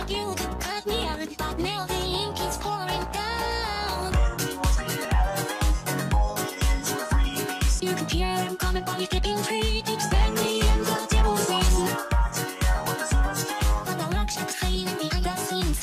thought you could cut me out, but now the ink is pouring down. You can hear them coming, but you're stepping free. Expand me and the devil's in. But the luck shall stay behind the scenes.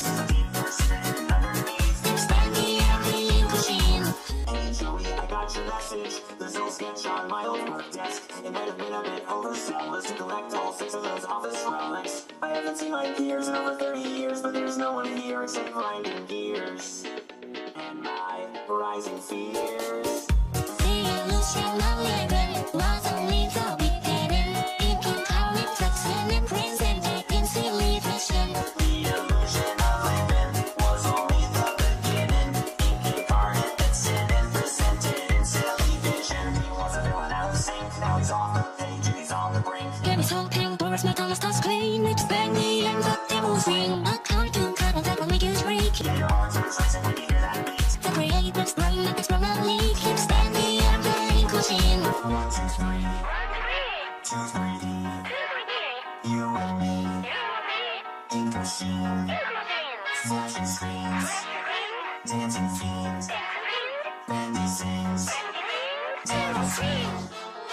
Expand me and the ink machine. Hey Joey, I got your message. There's no sketch on my old work desk. It might have been a bit overzealous to collect all 6 of those office relics. I haven't seen my peers in over 30 years, but there's no one here except grinding gears and my rising fears. The illusion of living was only the beginning. It can come in flexing and prints and taking silly vision. The illusion of living was only the beginning. Inking parted that sin and presented in silly vision. He was a villain out of the sink, now he's off the page and he's on the brink. Give me something, Doris McDonald's touch screen. Expand me and the devil's ring. A cartoon cut that will make you shriek. Get your heart to racing when you hear that beat. The creator's brain is from a leak. Expand me and the ink machine. 1, 2, 3, 2, 3D. You and me, ink machine, flashing screens, dancing fiends, Randy sings, devil screams.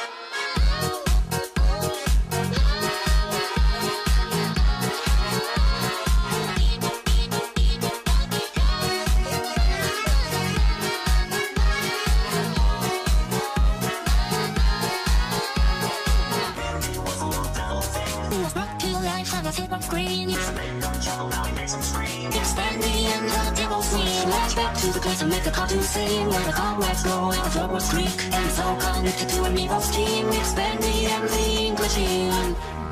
Screen. Expand me and the devil's scene. Flashback to the place and make the cartoon scene where the cobwebs go and the floorboards creak, and it's all connected to an evil scheme. Expand me and the ink machine.